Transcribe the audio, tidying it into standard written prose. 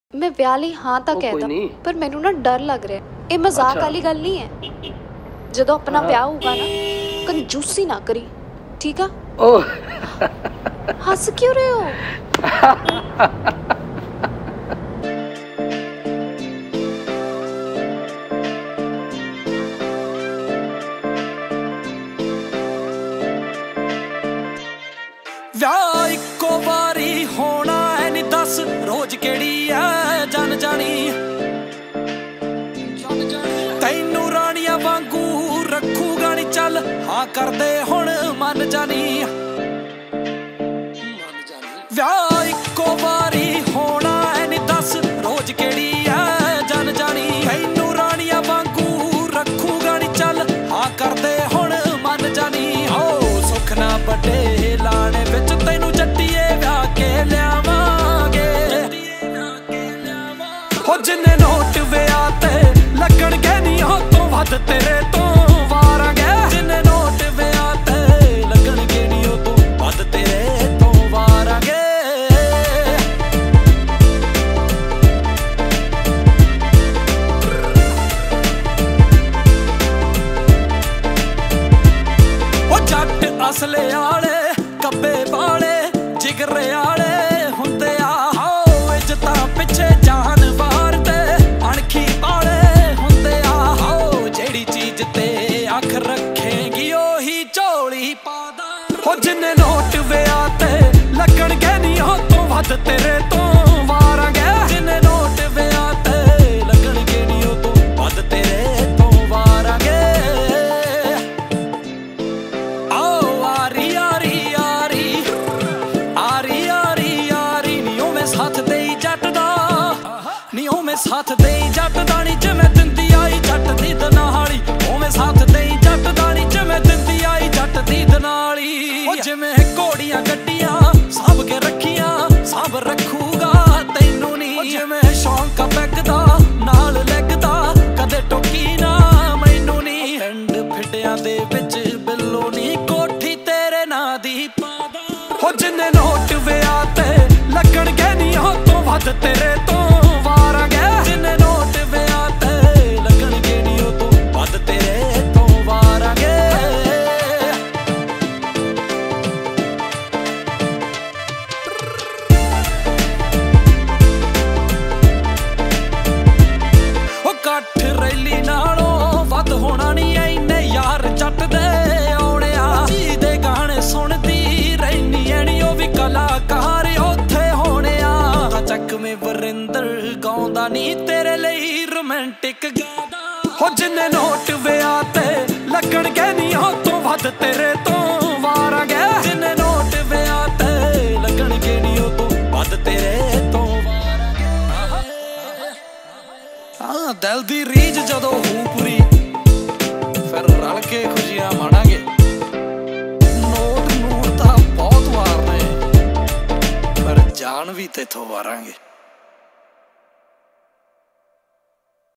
मैं ਵਿਆਹ ਲਈ ਹਾਂ ਤਾਂ ਕਹਿਦਾ ਪਰ ਮੈਨੂੰ ਨਾ ਡਰ ਲੱਗ ਰਿਹਾ। ਇਹ ਮਜ਼ਾਕ ਵਾਲੀ ਗੱਲ ਨਹੀਂ ਹੈ। ਜਦੋਂ ਆਪਣਾ ਵਿਆਹ ਹੋਊਗਾ ਨਾ ਕੰਜੂਸੀ ਨਾ ਕਰੀ, ਠੀਕ ਆ? ਓ ਹੱਸ ਕਿਉਂ ਰਹੇ ਹੋ? ਵਿਆਹ ਇੱਕੋ ਵਾਰੀ ਹੋਣਾ ਐ ਨੀ ਦੱਸ ਰੋਜ਼ ਕਿਹੜੀ ਐ ਜਨ ਜਾਣੀ। ਤੈਨੂੰ ਰਾਣੀਆਂ ਵਾਂਗੂ ਰੱਖੂਗਾ ਨੀ ਚੱਲ ਹਾਂ ਕਰਦੇ ਹੁਣ ਮਨ ਜਾਣੀ। ਵਿਆਹ ਇੱਕੋ ਵਾਰੀ ਹੋਣਾ ਐ ਨੀ ਦੱਸ ਰੋਜ਼ ਕਿਹੜੀ ਐ ਜਨ ਜਾਣੀ। ਤੈਨੂੰ ਰਾਣੀਆਂ ਵਾਂਗੂ ਰੱਖੂਗਾ ਨੀ ਚੱਲ ਹਾਂ ਕਰਦੇ ਹੁਣ ਮਨ ਜਾਣੀ। ਓ ਸੁੱਖ ਨਾ ਵੱਡੇ ਲਾਣੇ ਵਿੱਚ ਤੈਨੂੰ ਜੱਟੀਏ ਵਿਆਹ ਕੇ ਲਿਆਵਾਂਗੇ। ਹੋ ਜਿੰਨੇ ਨੋਟ ਵਿਆਹ ਤੇ ਲੱਗਣਗੇ ਨੀ ਉਹ ਤੋਂ ਵੱਧ ਤੇਰੇ ਤੋਂ ਵਾਰਾਂਗੇ। ਜਿੰਨੇ ਨੋਟ ਵਿਆਹ ਤੇ ਲੱਗਣਗੇ ਨੀ ਉਹ ਤੋਂ ਵੱਧ ਤੇਰੇ ਤੋਂ ਵਾਰਾਂਗੇ। ਉਹ ਜੱਟ ਅਸਲੇ ਆਲੇ ਕੱਬੇ ਵਾਲੇ ਜਿਗਰੇ ਆਲੇ ਹੁੰਦੇ ਆ। ਹੋ ਇੱਜ਼ਤਾਂ ਪਿੱਛੇ ਜਾਨ ਵਾਰਦੇ ਅਣਖੀ ਵਾਲੇ ਹੁੰਦੇ ਆ। ਹੋ ਜਿਹੜੀ ਚੀਜ਼ ਤੇ ਅੱਖ ਰੱਖੇਗੀ ਉਹੀ ਝੋਲੀ ਪਾ ਦਾਂ। ਹੋ ਜਿੰਨੇ ਨੋਟ ਵਿਆਹ ਤੇ ਲੱਗਣਗੇ ਨੀ ਉਹ ਤੋਂ ਵੱਧ ਤੇਰੇ ਤੋਂ ਵਾਰਾਂਗੇ। ਜਿੰਨੇ ਨੋਟ ਵਿਆਹ ਤੇ ਲੱਗਣਗੇ ਨੀ ਉਹ ਤੋਂ ਵੱਧ ਤੇਰੇ ਤੋਂ ਵਾਰਾਂਗੇ। ਆਓ ਆਰੀ ਆਰੀ ਆਰੀ ਆਰੀ ਆਰੀ ਆਰੀ ਨੀ ਉਵੇਂ ਸਾਥ ਦੇਈ ਜੱਟ ਦਾ। ਨੀ ਉਵੇਂ ਸਾਥ ਦੇਈ ਜੱਟ ਦਾ ਨੀ ਜਿਵੇਂ ਦਿੰਦੀ ਆਈ ਜੱਟ ਦੀ ਦਨਾਲੀ। ਉਵੇਂ ਸਾਥ ਦੇਈ ਜੱਟ ਦਾ ਨੀ ਜਿਵੇਂ ਦਿੰਦੀ ਆਈ ਜੱਟ ਦੀ ਦਨਾਲੀ। ਉਹ ਜਿਵੇਂ ਘੋੜੀਆਂ ਗੱਡੀਆਂ ਸਾਂਭ ਕੇ ਰੱਖੀਆਂ ਸਾਂਭ ਰੱਖੂਗਾ ਤੈਨੂੰ ਨੀ। ਜਿਵੇਂ ਸ਼ੌਂਕ ਪੈਗ ਦਾ ਨਾਲ ਲੱਗਦਾ ਕਦੇ ਟੋਕੀ ਨਾ ਮੈਨੂੰ ਨੀ। ਪਿੰਡ ਫਿੱਟਿਆਂ ਦੇ ਵਿੱਚ ਬਿੱਲੋ ਨੀ ਕੋਠੀ ਤੇਰੇ ਨਾਂ ਦੀ ਪਾਦਾ। ਹੋ ਜਿੰਨੇ ਨੋਟ ਵਿਆਹ ਤੇ ਲੱਗਣਗੇ ਨੀ ਉਹ ਤੋਂ ਵੱਧ ਤੇਰੇ ਤੋਂ ਵਾਰਾਂਗੇ। ਜਿੰਨੇ ਨੋਟ ਵਿਆਹ ਤੇ ਲੱਗਣਗੇ ਨੀ ਉਹ ਤੋਂ ਵੱਧ ਤੇਰੇ ਤੋਂ ਵਾਰਾਂਗੇ। ਉਹ ਕੱਠ ਰੈਲੀ ਨਾਲੋਂ ਵੱਧ ਹੋਣਾ ਨੀ ਐਨੇ ਯਾਰ ਜੱਟ ਦੇ ਆਉਣੇ ਆ। ਜਿਹਦੇ ਗਾਣੇ ਸੁਣਦੀ ਰਹਿਨੀ ਐਣੀ ਉਹ ਵੀ ਕਲਾਕਾਰ ਉੱਥੇ ਹੋਣੇ ਆ। ਤਾਂ ਚੱਕਵੇਂ ਵਰਿੰਦਰ ਗਾਉਂਦਾ ਨੀ ਤੇਰੇ ਲਈ ਰੋਮਾਂਟਿਕ ਗਾਦਾ। ਹੋ ਜਿੰਨੇ ਨੋਟ ਵਿਆਹ ਤੇ ਲੱਗਣਗੇ ਨੀ ਉਹ ਤੋਂ ਵੱਧ ਤੇਰੇ ਤੋਂ ਵਾਰਾਂਗੇ। ਜਿੰਨੇ ਨੋਟ ਵਿਆਹ ਤੇ ਲੱਗਣਗੇ ਨੀ ਉਹ ਤੋਂ ਵੱਧ ਤੇਰੇ ਤੋਂ ਵਾਰਾਂਗੇ। ਹਾਂ ਦਿਲ ਦੀ ਰੀਝ ਜਦੋਂ ਹੋ ਪੂਰੀ ਫਿਰ ਰਲ ਕੇ ਖੁਸ਼ੀਆਂ ਮਾਣਾਂਗੇ। ਨੋਟ ਤਾਂ ਬਹੁਤ ਵਾਰਨੇ ਪਰ ਜਾਨ ਵੀ ਤੇਥੋਂ ਵਾਰਾਂਗੇ।